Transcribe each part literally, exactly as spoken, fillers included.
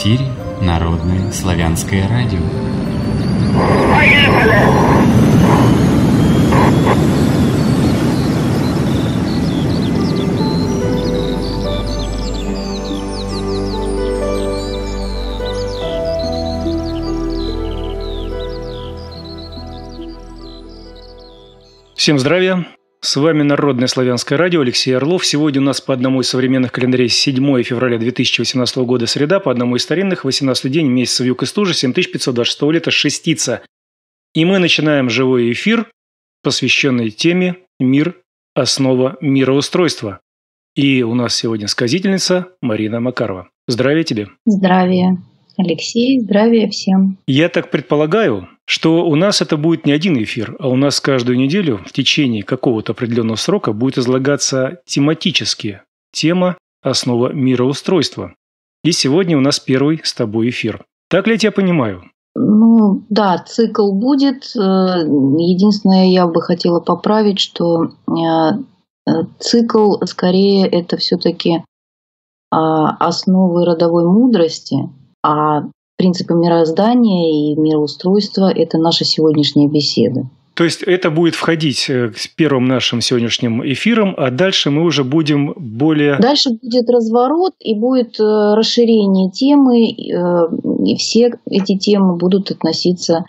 эфире Народное славянское радио. Поехали! Всем здравия! С вами Народное славянское радио, Алексей Орлов. Сегодня у нас по одному из современных календарей седьмое февраля две тысячи восемнадцатого года среда, по одному из старинных восемнадцатый день месяца Вьюг и Стужи, семь тысяч пятьсот двадцать шестого лета Шестица. И мы начинаем живой эфир, посвященный теме «Мир. Основа мироустройства». И у нас сегодня сказительница Марина Макарова. Здравия тебе! Здравия, Алексей, здравия всем. Я так предполагаю, что у нас это будет не один эфир, а у нас каждую неделю в течение какого-то определенного срока будет излагаться тематически тема «Основа мироустройства». И сегодня у нас первый с тобой эфир. Так ли я тебя понимаю? Ну да, цикл будет. Единственное, я бы хотела поправить, что цикл скорее это все-таки основы родовой мудрости, а принципы мироздания и мироустройства – это наша сегодняшняя беседа. То есть это будет входить с первым нашим сегодняшним эфиром, а дальше мы уже будем более… Дальше будет разворот и будет расширение темы, и все эти темы будут относиться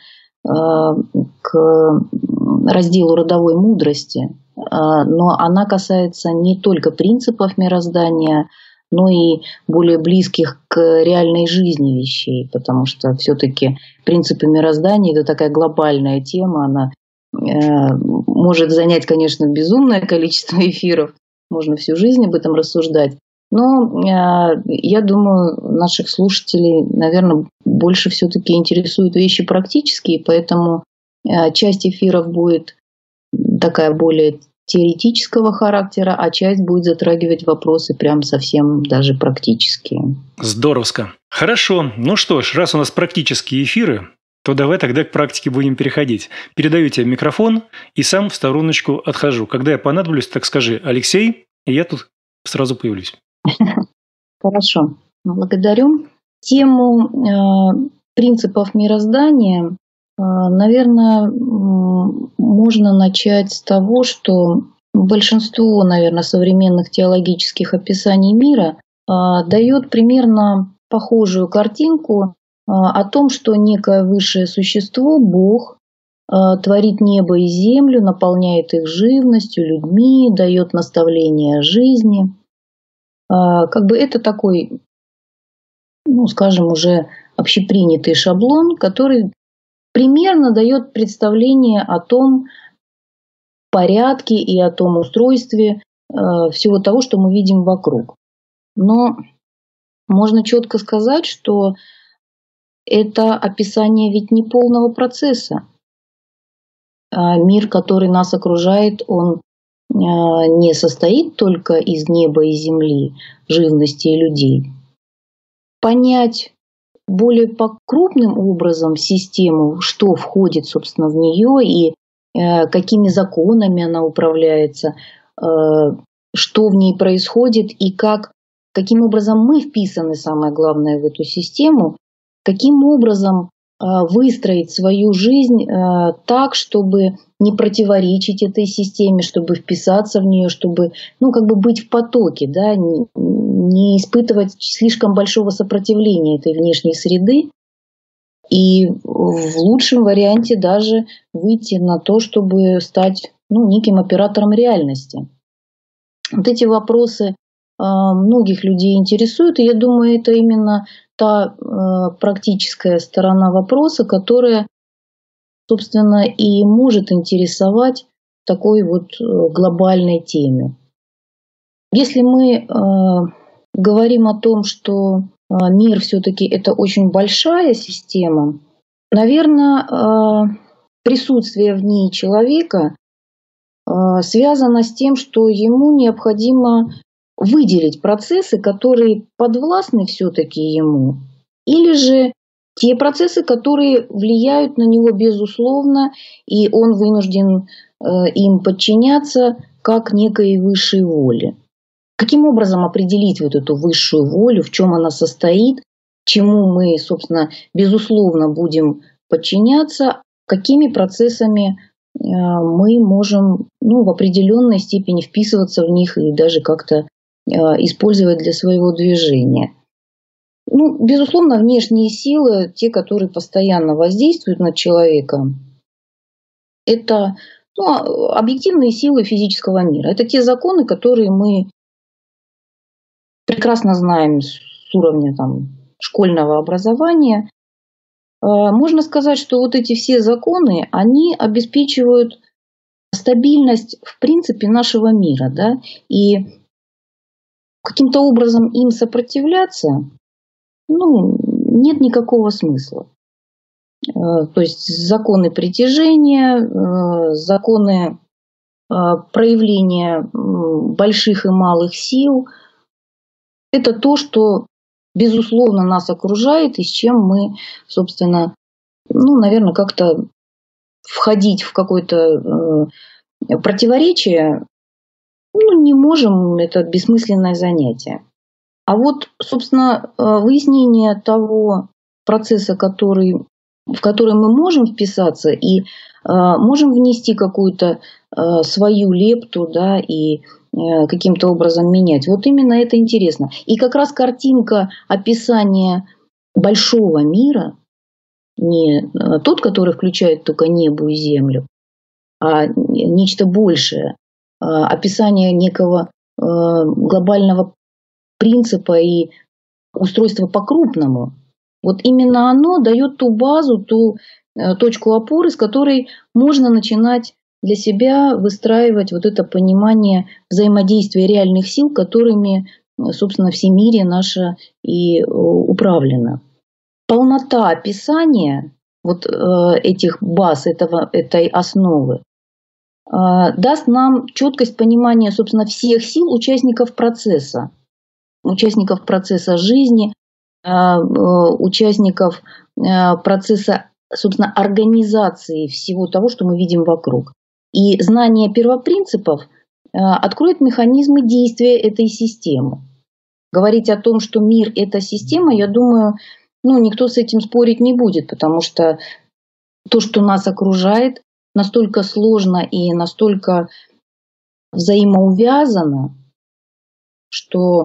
к разделу родовой мудрости. Но она касается не только принципов мироздания, но и более близких к реальной жизни вещей, потому что все-таки принципы мироздания – это такая глобальная тема, она э, может занять, конечно, безумное количество эфиров, можно всю жизнь об этом рассуждать, но э, я думаю, наших слушателей, наверное, больше все-таки интересуют вещи практические, поэтому э, часть эфиров будет такая более теоретического характера, а часть будет затрагивать вопросы прям совсем даже практические. Здоровско. Хорошо. Ну что ж, раз у нас практические эфиры, то давай тогда к практике будем переходить. Передаю тебе микрофон и сам в стороночку отхожу. Когда я понадоблюсь, так скажи: Алексей, и я тут сразу появлюсь. Хорошо. Благодарю. Тему принципов мироздания, наверное, можно начать с того, что большинство, наверное, современных теологических описаний мира дает примерно похожую картинку о том, что некое высшее существо, Бог, творит небо и землю, наполняет их живностью, людьми, дает наставления о жизни. Как бы это такой, ну, скажем, уже общепринятый шаблон, который примерно дает представление о том порядке и о том устройстве э, всего того, что мы видим вокруг. Но можно четко сказать, что это описание ведь не полного процесса. А мир, который нас окружает, он э, не состоит только из неба и земли, живности и людей. Понять более по крупным образом систему, что входит, собственно, в нее и э, какими законами она управляется, э, что в ней происходит и как, каким образом мы вписаны, самое главное, в эту систему, каким образом э, выстроить свою жизнь э, так, чтобы не противоречить этой системе, чтобы вписаться в нее, чтобы, ну, как бы быть в потоке, да, не, не испытывать слишком большого сопротивления этой внешней среды и в лучшем варианте даже выйти на то, чтобы стать, ну, неким оператором реальности. Вот эти вопросы э, многих людей интересуют, и я думаю, это именно та э, практическая сторона вопроса, которая, собственно, и может интересовать в такой вот глобальной теме. Если мы э, говорим о том, что э, мир все-таки это очень большая система, наверное, э, присутствие в ней человека э, связано с тем, что ему необходимо выделить процессы, которые подвластны все-таки ему, или же те процессы, которые влияют на него безусловно, и он вынужден э, им подчиняться как некой высшей воле. Каким образом определить вот эту высшую волю, в чем она состоит, чему мы, собственно, безусловно будем подчиняться, какими процессами мы можем, ну, в определенной степени вписываться в них и даже как-то использовать для своего движения. Ну, безусловно, внешние силы, те, которые постоянно воздействуют на человека, это, ну, объективные силы физического мира. Это те законы, которые мы прекрасно знаем с уровня там, школьного образования. Можно сказать, что вот эти все законы, они обеспечивают стабильность, в принципе, нашего мира. Да? И каким-то образом им сопротивляться, ну, нет никакого смысла. То есть законы притяжения, законы проявления больших и малых сил – это то, что, безусловно, нас окружает и с чем мы, собственно, ну, наверное, как-то входить в какое-то противоречие, ну, не можем, это бессмысленное занятие. А вот, собственно, выяснение того процесса, который, в который мы можем вписаться и э, можем внести какую-то э, свою лепту, да, и э, каким-то образом менять. Вот именно это интересно. И как раз картинка описания большого мира, не тот, который включает только небо и землю, а нечто большее, э, описание некого э, глобального принципа и устройства по-крупному. Вот именно оно дает ту базу, ту э, точку опоры, с которой можно начинать для себя выстраивать вот это понимание взаимодействия реальных сил, которыми, собственно, всемирие наше и э, управлено. Полнота описания вот э, этих баз, этого, этой основы, э, даст нам четкость понимания, собственно, всех сил участников процесса. участников процесса жизни, участников процесса, собственно, организации всего того, что мы видим вокруг. И знание первопринципов откроет механизмы действия этой системы. Говорить о том, что мир – это система, я думаю, ну, никто с этим спорить не будет, потому что то, что нас окружает, настолько сложно и настолько взаимоувязано, что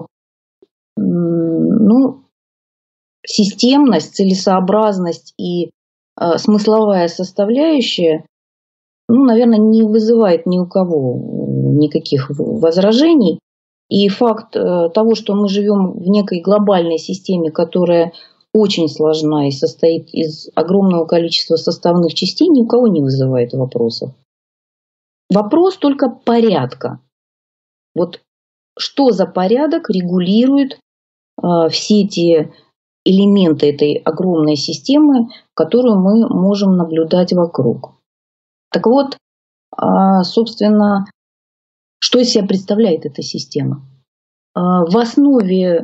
ну, системность, целесообразность и э, смысловая составляющая, ну, наверное, не вызывает ни у кого никаких возражений. И факт э, того, что мы живем в некой глобальной системе, которая очень сложна и состоит из огромного количества составных частей, ни у кого не вызывает вопросов. Вопрос только порядка. Вот что за порядок регулирует все эти элементы этой огромной системы, которую мы можем наблюдать вокруг. Так вот, собственно, что из себя представляет эта система? В основе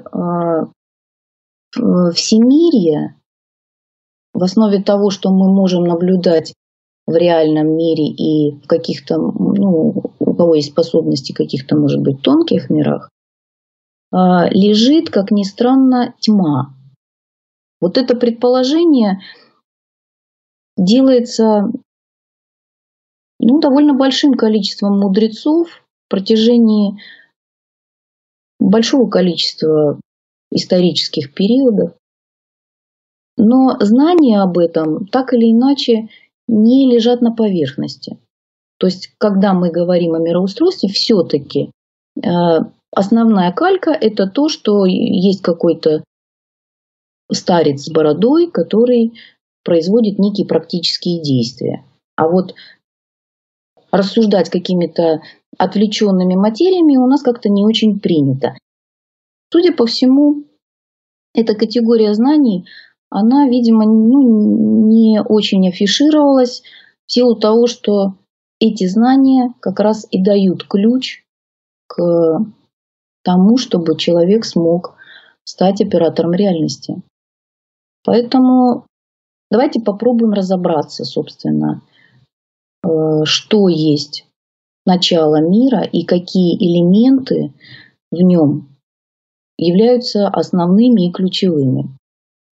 всемирия, в основе того, что мы можем наблюдать в реальном мире и в каких-то, ну, у кого есть способности в каких-то, может быть, тонких мирах, лежит, как ни странно, тьма. Вот это предположение делается, ну, довольно большим количеством мудрецов в протяжении большого количества исторических периодов. Но знания об этом так или иначе не лежат на поверхности. То есть, когда мы говорим о мироустройстве, все-таки основная калька – это то, что есть какой-то старец с бородой, который производит некие практические действия. А вот рассуждать какими-то отвлеченными материями у нас как-то не очень принято. Судя по всему, эта категория знаний, она, видимо, ну, не очень афишировалась в силу того, что эти знания как раз и дают ключ к тому, чтобы человек смог стать оператором реальности. Поэтому давайте попробуем разобраться, собственно, что есть начало мира и какие элементы в нем являются основными и ключевыми.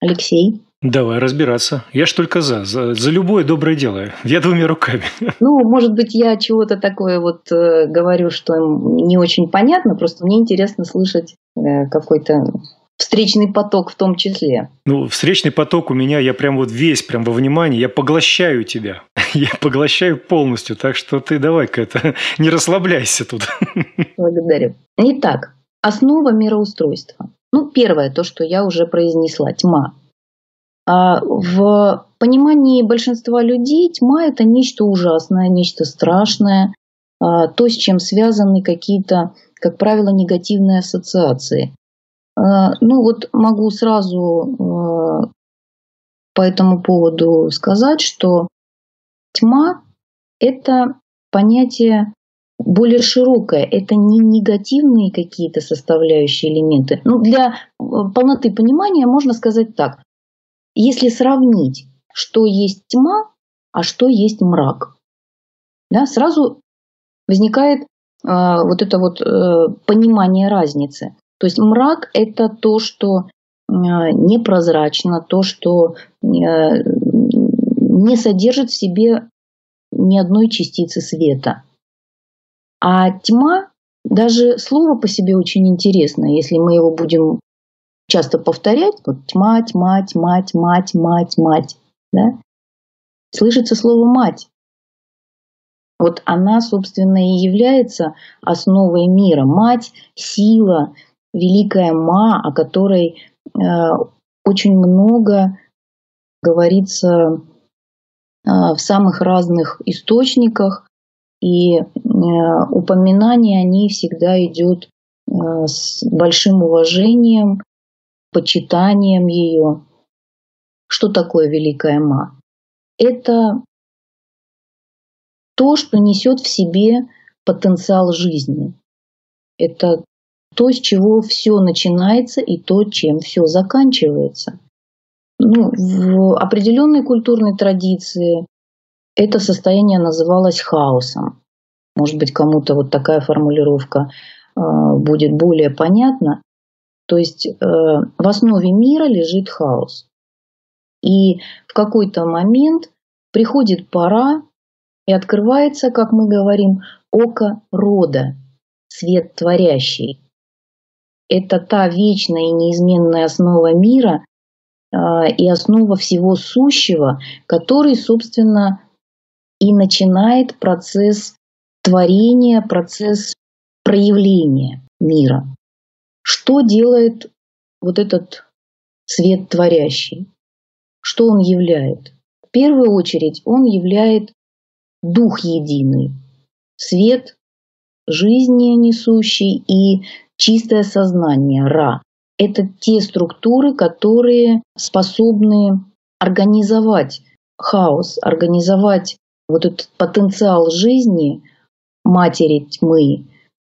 Алексей? Давай разбираться. Я ж только за. За, за любое доброе дело. Я двумя руками. Ну, может быть, я чего-то такое вот э, говорю, что не очень понятно, просто мне интересно слышать э, какой-то встречный поток в том числе. Ну, встречный поток у меня, я прям вот весь прям во внимании, я поглощаю тебя. Я поглощаю полностью, так что ты давай-ка это, не расслабляйся тут. Благодарю. Итак, основа мироустройства. Ну, первое, то, что я уже произнесла, тьма. А в понимании большинства людей тьма – это нечто ужасное, нечто страшное, то, с чем связаны какие-то, как правило, негативные ассоциации. Ну вот могу сразу по этому поводу сказать, что тьма – это понятие более широкое, это не негативные какие-то составляющие элементы. Ну, для полноты понимания можно сказать так. Если сравнить, что есть тьма, а что есть мрак, да, сразу возникает э, вот это вот э, понимание разницы. То есть мрак – это то, что э, непрозрачно, то, что э, не содержит в себе ни одной частицы света. А тьма, даже слово по себе очень интересно, если мы его будем часто повторять, вот тьма, тьма, тьма, тьма, тьма, тьма, да? Слышится слово «мать». Вот она, собственно, и является основой мира. Мать – сила, великая Ма, о которой э, очень много говорится э, в самых разных источниках, и э, упоминание о ней всегда идет э, с большим уважением, почитанием ее. Что такое великая Ма? Это то, что несет в себе потенциал жизни. Это то, с чего все начинается, и то, чем все заканчивается. Ну, в определенной культурной традиции это состояние называлось хаосом. Может быть, кому-то вот такая формулировка э, будет более понятна. То есть э, в основе мира лежит хаос. И в какой-то момент приходит пора, и открывается, как мы говорим, око рода, свет творящий. Это та вечная и неизменная основа мира э, и основа всего сущего, который, собственно, и начинает процесс творения, процесс проявления мира. Что делает вот этот свет творящий? Что он являет? В первую очередь он являет дух единый, свет жизни несущий и чистое сознание, Ра. Это те структуры, которые способны организовать хаос, организовать вот этот потенциал жизни матери тьмы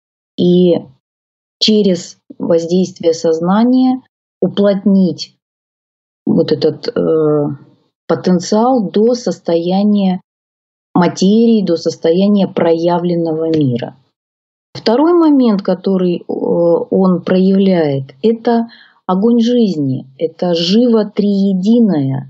и через воздействие сознания уплотнить вот этот э, потенциал до состояния материи, до состояния проявленного мира. Второй момент, который э, он проявляет, это огонь жизни, это живо триединое,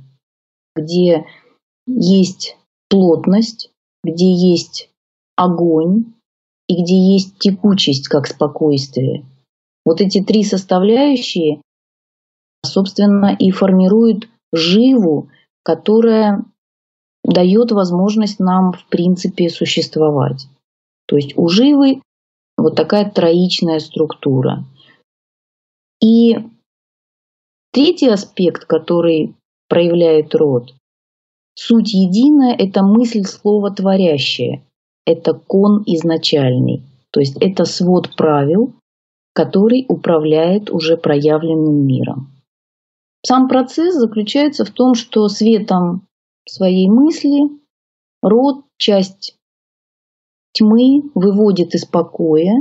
где есть плотность, где есть огонь и где есть текучесть, как спокойствие. Вот эти три составляющие, собственно, и формируют живу, которая дает возможность нам, в принципе, существовать. То есть у живы вот такая троичная структура. И третий аспект, который проявляет род, суть единая – это мысль слова творящее, это кон изначальный, то есть это свод правил, который управляет уже проявленным миром. Сам процесс заключается в том, что светом своей мысли род, часть тьмы выводит из покоя,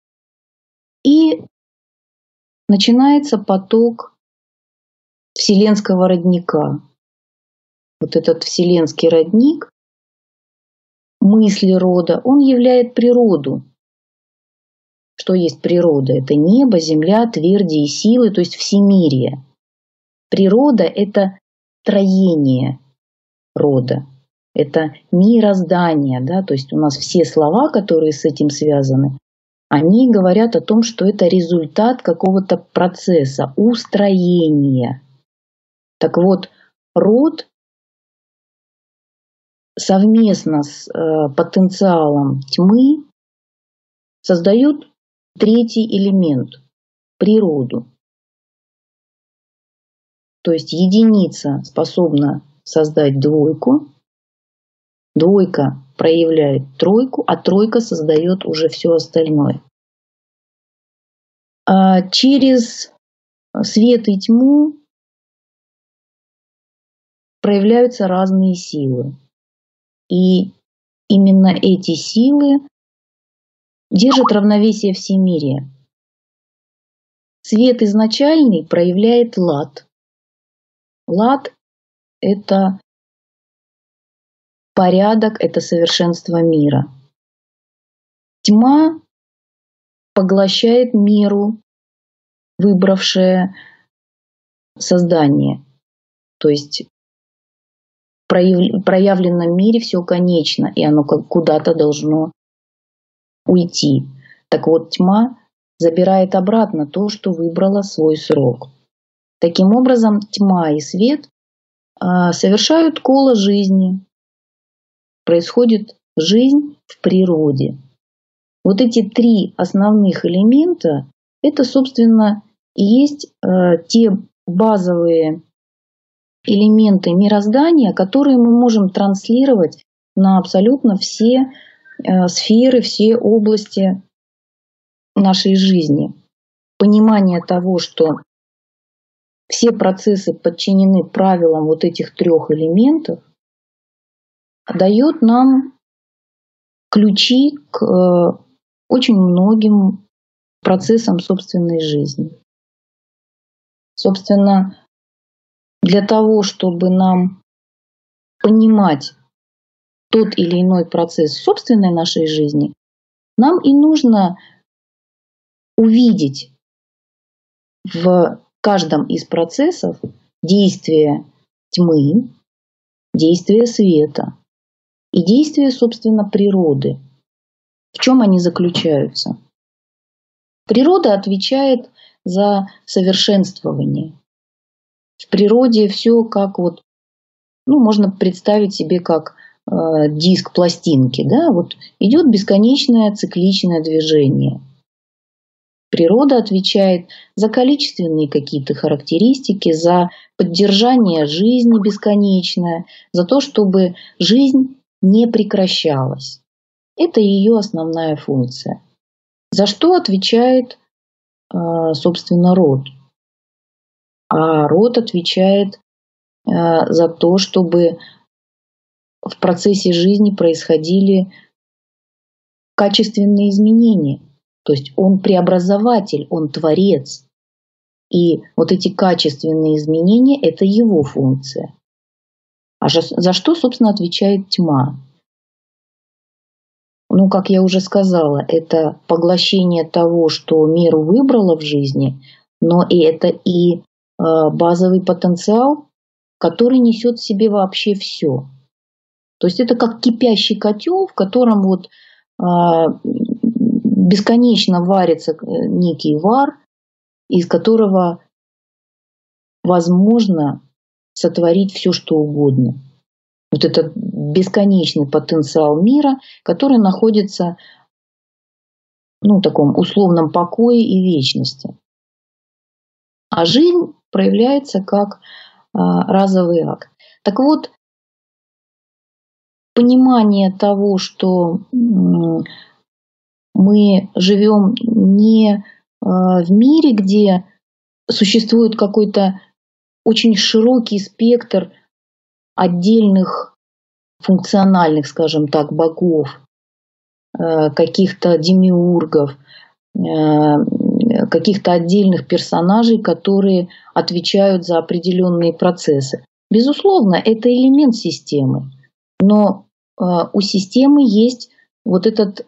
и начинается поток вселенского родника. Вот этот вселенский родник, мысли рода, он являет природу. Что есть природа? Это небо, земля, тверди и силы, то есть всемирие. природа – это строение рода, это мироздание, да, то есть у нас все слова, которые с этим связаны, они говорят о том, что это результат какого-то процесса, устроения. Так вот, род совместно с э, потенциалом тьмы создают третий элемент – природу. То есть единица способна создать двойку, двойка проявляет тройку, а тройка создает уже все остальное. А через свет и тьму проявляются разные силы. И именно эти силы держат равновесие всемирия. Свет изначальный проявляет лад. Лад – это порядок, это совершенство мира. Тьма поглощает меру, выбравшее создание. То есть в проявленном мире все конечно, и оно куда-то должно уйти. Так вот, тьма забирает обратно то, что выбрала свой срок. Таким образом, тьма и свет а, совершают коло жизни. Происходит жизнь в природе. Вот эти три основных элемента – это, собственно, и есть а, те базовые элементы мироздания, которые мы можем транслировать на абсолютно все а, сферы, все области нашей жизни. Понимание того, что все процессы подчинены правилам вот этих трех элементов, дает нам ключи к очень многим процессам собственной жизни. Собственно, для того, чтобы нам понимать тот или иной процесс собственной нашей жизни, нам и нужно увидеть в каждом из процессов действие тьмы, действие света и действие, собственно, природы. В чем они заключаются? Природа отвечает за совершенствование. В природе все как вот, ну, можно представить себе как э, диск пластинки, да, вот идет бесконечное цикличное движение. Природа отвечает за количественные какие-то характеристики, за поддержание жизни бесконечное, за то, чтобы жизнь не прекращалась. Это ее основная функция. За что отвечает, собственно, род? А род отвечает за то, чтобы в процессе жизни происходили качественные изменения. То есть он преобразователь, он творец. И вот эти качественные изменения – это его функция. А за что, собственно, отвечает тьма? Ну, как я уже сказала, это поглощение того, что миру выбрала в жизни, но и это и базовый потенциал, который несет в себе вообще все. То есть это как кипящий котел, в котором вот бесконечно варится некий вар, из которого возможно сотворить все, что угодно. Вот это бесконечный потенциал мира, который находится, ну, в таком условном покое и вечности. А жизнь проявляется как а, разовый акт. Так вот, понимание того, что м- мы живем не в мире, где существует какой-то очень широкий спектр отдельных функциональных, скажем так, богов, каких-то демиургов, каких-то отдельных персонажей, которые отвечают за определенные процессы. Безусловно, это элемент системы, но у системы есть вот этот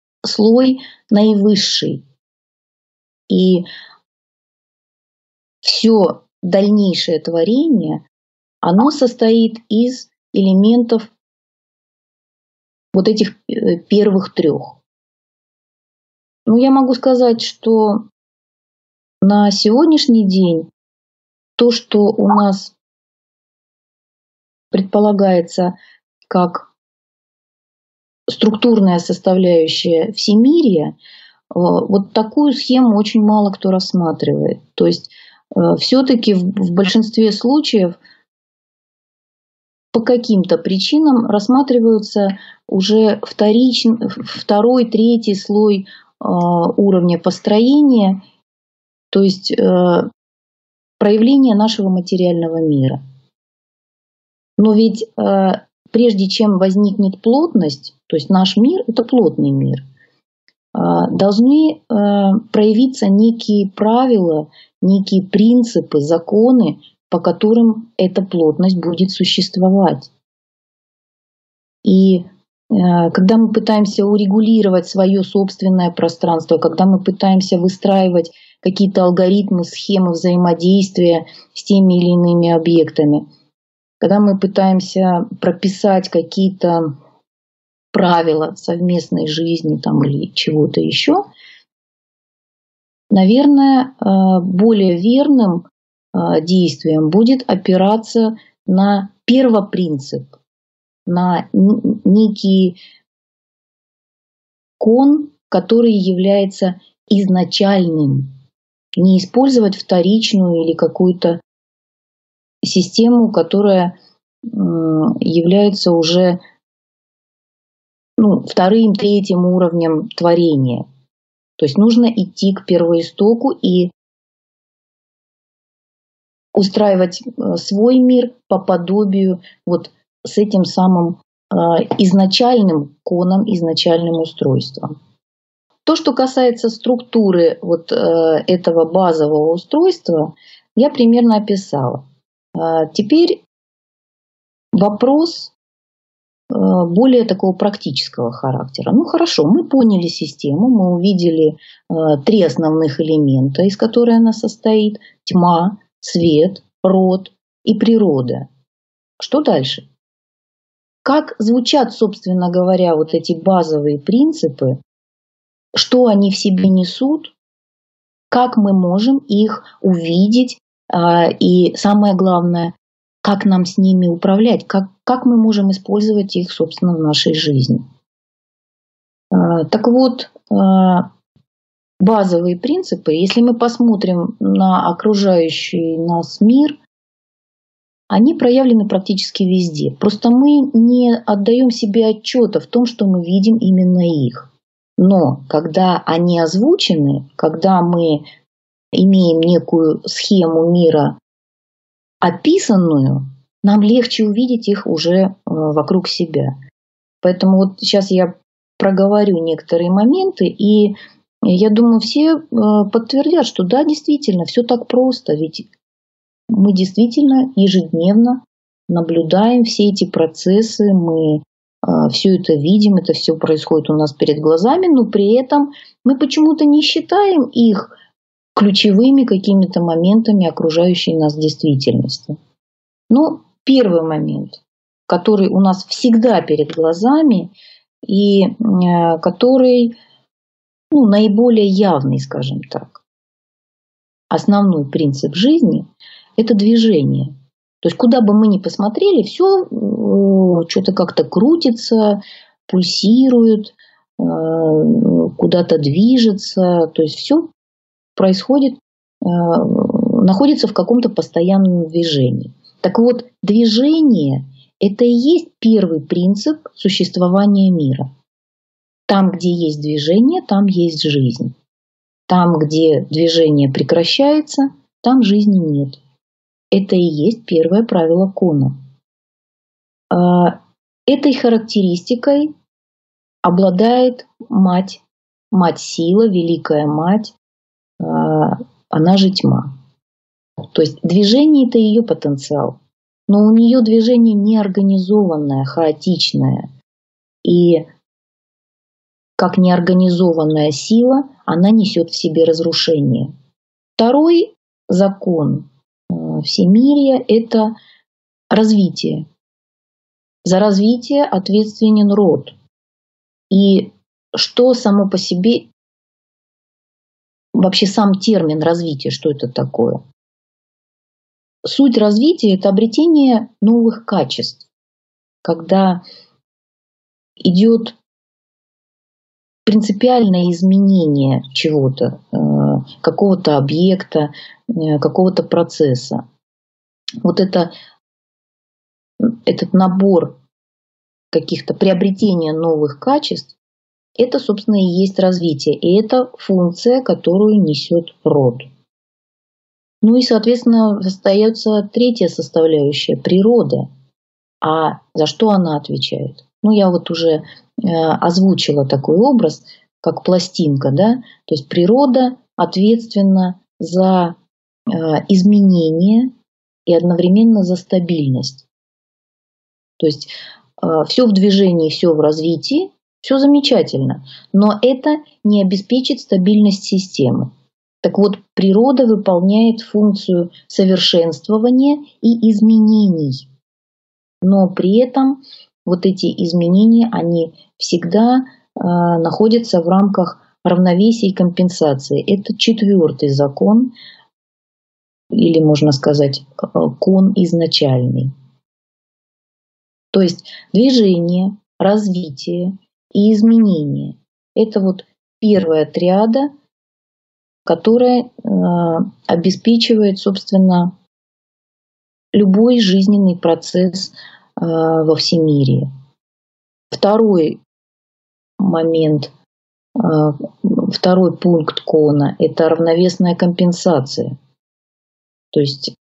слой наивысший. И в все дальнейшее творение, оно состоит из элементов вот этих первых трех. Ну, я могу сказать, что на сегодняшний день то, что у нас предполагается как структурная составляющая всемирия, вот такую схему очень мало кто рассматривает. То есть все-таки в большинстве случаев по каким-то причинам рассматриваются уже вторичный, второй, третий слой уровня построения, то есть проявление нашего материального мира. Но ведь прежде чем возникнет плотность, то есть наш мир – это плотный мир, должны проявиться некие правила, некие принципы, законы, по которым эта плотность будет существовать. И когда мы пытаемся урегулировать свое собственное пространство, когда мы пытаемся выстраивать какие-то алгоритмы, схемы взаимодействия с теми или иными объектами, когда мы пытаемся прописать какие-то правила совместной жизни там, или чего-то еще, наверное, более верным действием будет опираться на первопринцип, на некий кон, который является изначальным. Не использовать вторичную или какую-то систему, которая является уже ну, вторым, третьим уровнем творения. То есть нужно идти к первоистоку и устраивать свой мир по подобию вот с этим самым э, изначальным коном, изначальным устройством. То, что касается структуры вот э, этого базового устройства, я примерно описала. Э, теперь вопрос э, более такого практического характера. Ну хорошо, мы поняли систему, мы увидели э, три основных элемента, из которых она состоит: тьма, свет, род и природа. Что дальше? Как звучат, собственно говоря, вот эти базовые принципы, что они в себе несут, как мы можем их увидеть, и самое главное, как нам с ними управлять, как, как мы можем использовать их, собственно, в нашей жизни. Так вот, базовые принципы, если мы посмотрим на окружающий нас мир, они проявлены практически везде. Просто мы не отдаем себе отчета в том, что мы видим именно их. Но когда они озвучены, когда мы имеем некую схему мира описанную, нам легче увидеть их уже вокруг себя. Поэтому вот сейчас я проговорю некоторые моменты, и я думаю, все подтвердят, что да, действительно, все так просто, ведь мы действительно ежедневно наблюдаем все эти процессы, мы все это видим, это все происходит у нас перед глазами, но при этом мы почему-то не считаем их ключевыми какими-то моментами окружающей нас действительности. Но первый момент, который у нас всегда перед глазами и который ну, наиболее явный, скажем так, основной принцип жизни – это движение. То есть куда бы мы ни посмотрели, все что-то как-то крутится, пульсирует, куда-то движется. То есть все происходит, находится в каком-то постоянном движении. Так вот, движение – это и есть первый принцип существования мира. Там, где есть движение, там есть жизнь. Там, где движение прекращается, там жизни нет. Это и есть первое правило кона. Этой характеристикой обладает мать, мать-сила, великая мать, она же тьма. То есть движение – это ее потенциал, но у нее движение неорганизованное, хаотичное. И как неорганизованная сила, она несет в себе разрушение. Второй закон всемирия – это развитие. За развитие ответственен род. И что само по себе, вообще сам термин развитие, что это такое? Суть развития – это обретение новых качеств, когда идет принципиальное изменение чего-то, какого-то объекта, какого-то процесса. Вот это, этот набор каких-то приобретения новых качеств, это, собственно, и есть развитие. И это функция, которую несет род. Ну и, соответственно, остается третья составляющая – природа. А за что она отвечает? Ну, я вот уже э, озвучила такой образ, как пластинка, да? То есть природа ответственна за э, изменения и одновременно за стабильность. То есть э, все в движении, все в развитии, все замечательно, но это не обеспечит стабильность системы. Так вот, природа выполняет функцию совершенствования и изменений. Но при этом вот эти изменения, они всегда э, находятся в рамках равновесия и компенсации. Это четвертый закон, или можно сказать, кон изначальный. То есть движение, развитие и изменение – это вот первая триада, которая э, обеспечивает, собственно, любой жизненный процесс э, во всемирии. Второй момент, э, второй пункт кона – это равновесная компенсация. То есть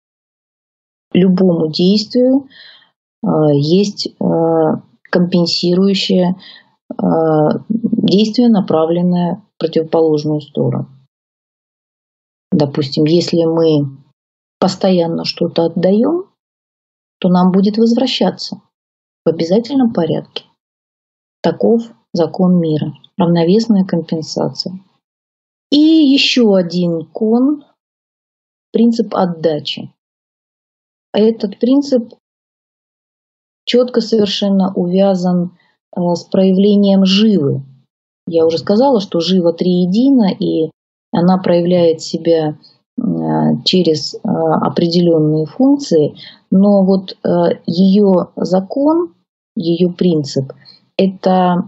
любому действию э, есть э, компенсирующее э, действие, направленное в противоположную сторону. Допустим, если мы постоянно что-то отдаем, то нам будет возвращаться в обязательном порядке. Таков закон мира, равновесная компенсация. И еще один кон – принцип отдачи. Этот принцип четко совершенно увязан с проявлением живы. Я уже сказала, что жива триедина, и она проявляет себя через определенные функции, но вот ее закон, ее принцип – это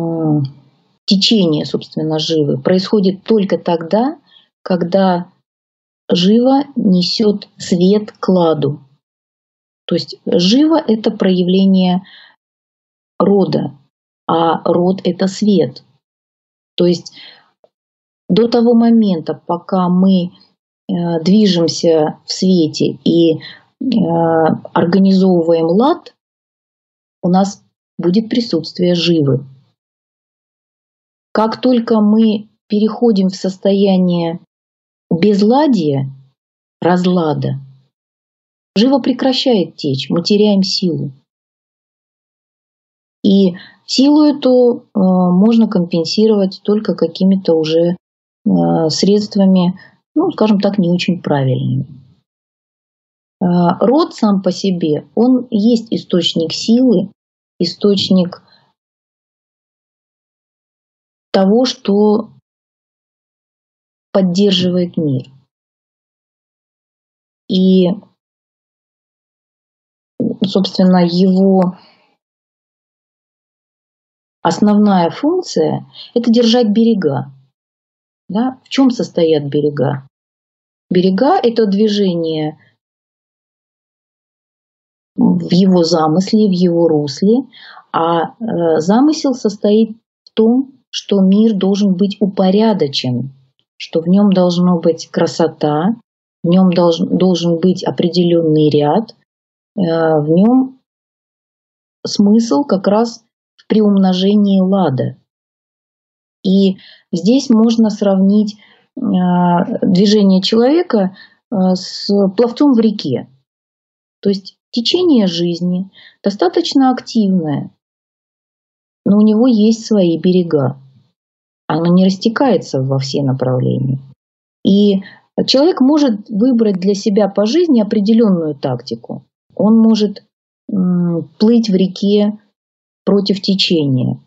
течение, собственно, живы. Происходит только тогда, когда жива несет свет к ладу. То есть жива – это проявление рода, а род – это свет. То есть до того момента, пока мы э, движемся в свете и э, организовываем лад, у нас будет присутствие живы. Как только мы переходим в состояние безладия, разлада, жива прекращает течь, мы теряем силу. И силу эту э, можно компенсировать только какими-то уже средствами, ну, скажем так, не очень правильными. Род сам по себе, он есть источник силы, источник того, что поддерживает мир. И, собственно, его основная функция – это держать берега. Да? В чем состоят берега? Берега – это движение в его замысле, в его русле, а э, замысел состоит в том, что мир должен быть упорядочен, что в нем должна быть красота, в нем должен, должен быть определенный ряд, э, в нем смысл как раз в приумножении лада. И здесь можно сравнить э, движение человека э, с пловцом в реке. То есть течение жизни достаточно активное, но у него есть свои берега. Оно не растекается во все направления. И Человек может выбрать для себя по жизни определенную тактику. Он может м, плыть в реке против течения.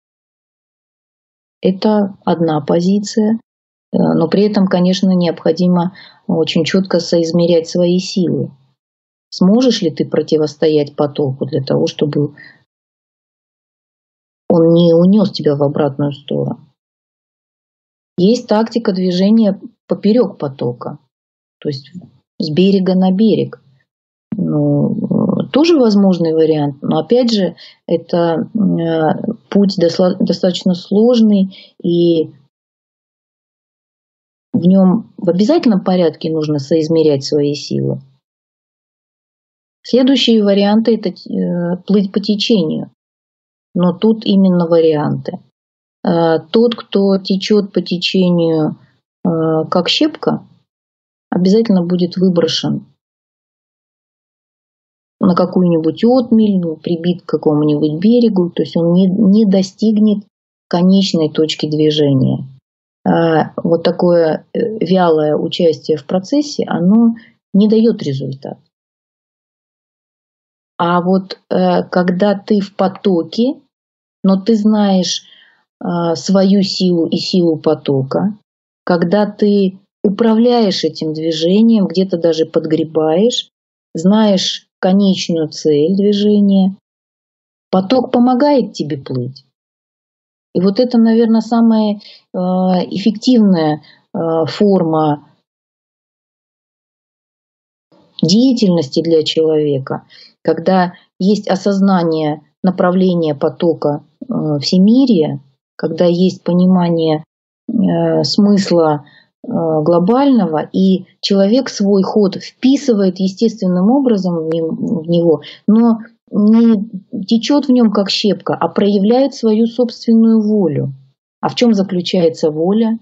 Это одна позиция, но при этом, конечно, необходимо очень четко соизмерять свои силы. Сможешь ли ты противостоять потоку для того, чтобы он не унес тебя в обратную сторону? Есть тактика движения поперек потока, то есть с берега на берег. Ну, тоже возможный вариант, но опять же это путь достаточно сложный, и в нем в обязательном порядке нужно соизмерять свои силы. Следующие варианты – это плыть по течению, но тут именно варианты. Тот, кто течет по течению как щепка, обязательно будет выброшен на какую-нибудь отмель, прибит к какому-нибудь берегу, то есть он не, не достигнет конечной точки движения. Вот такое вялое участие в процессе, оно не дает результат. А вот когда ты в потоке, но ты знаешь свою силу и силу потока, когда ты управляешь этим движением, где-то даже подгребаешь, знаешь конечную цель движения, поток помогает тебе плыть. И вот это, наверное, самая эффективная форма деятельности для человека, когда есть осознание направления потока всемирия, когда есть понимание смысла глобального, и человек свой ход вписывает естественным образом в него, но не течет в нем как щепка, а проявляет свою собственную волю. А в чем заключается воля?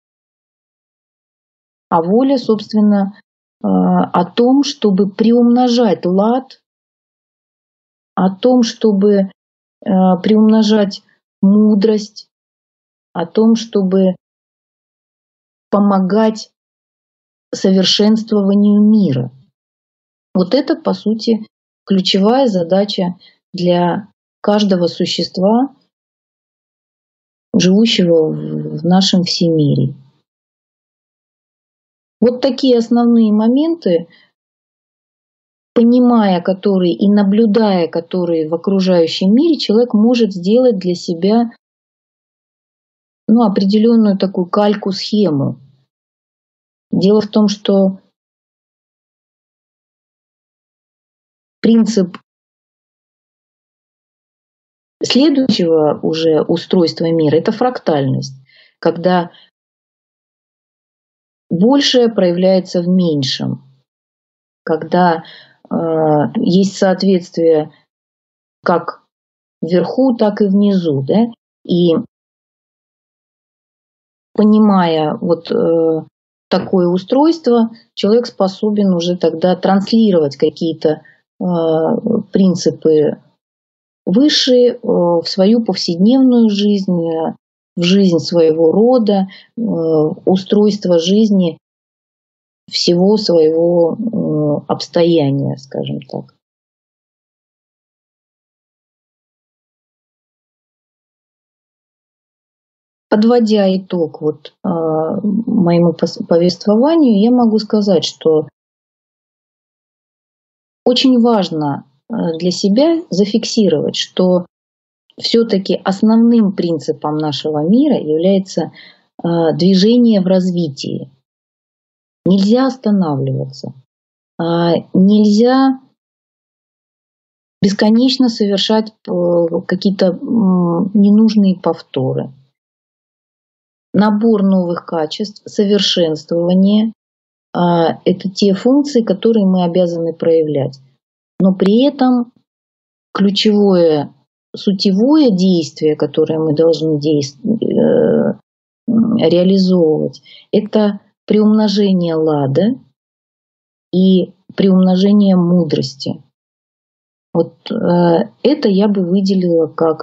А воля, собственно, о том, чтобы приумножать лад, о том, чтобы приумножать мудрость, о том, чтобы помогать совершенствованию мира. Вот это, по сути, ключевая задача для каждого существа, живущего в нашем всемирии. Вот такие основные моменты, понимая которые и наблюдая которые в окружающем мире, человек может сделать для себя ну, определенную такую кальку-схему. Дело в том, что принцип следующего уже устройства мира – это фрактальность, когда большее проявляется в меньшем, когда э, есть соответствие как вверху, так и внизу, да? И понимая вот э, такое устройство, человек способен уже тогда транслировать какие-то э, принципы высшие э, в свою повседневную жизнь, э, в жизнь своего рода, э, устройство жизни всего своего э, обстояния, скажем так. Подводя итог вот, э, моему повествованию, я могу сказать, что очень важно для себя зафиксировать, что все-таки основным принципом нашего мира является э, движение в развитии. Нельзя останавливаться, э, нельзя бесконечно совершать э, какие-то э, ненужные повторы. Набор новых качеств, совершенствование – это те функции, которые мы обязаны проявлять. Но при этом ключевое сутевое действие, которое мы должны действовать, реализовывать, это приумножение лада и приумножение мудрости. Вот это я бы выделила как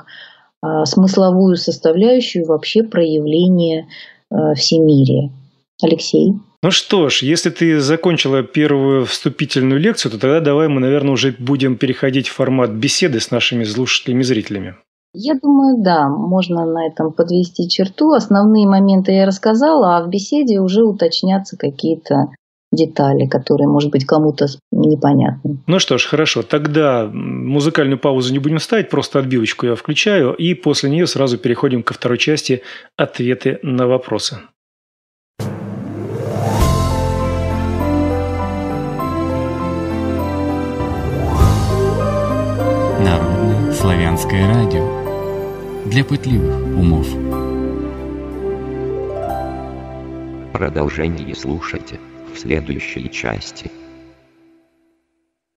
смысловую составляющую вообще проявления всемирия. Алексей. Ну что ж, если ты закончила первую вступительную лекцию, то тогда давай мы, наверное, уже будем переходить в формат беседы с нашими слушателями и зрителями. Я думаю, да, можно на этом подвести черту. Основные моменты я рассказала, а в беседе уже уточнятся какие-то детали, которые, может быть, кому-то непонятны. Ну что ж, хорошо. Тогда музыкальную паузу не будем ставить, просто отбивочку я включаю, и после нее сразу переходим ко второй части «Ответы на вопросы». Народное славянское радио. Для пытливых умов. Продолжение слушайте в следующей части.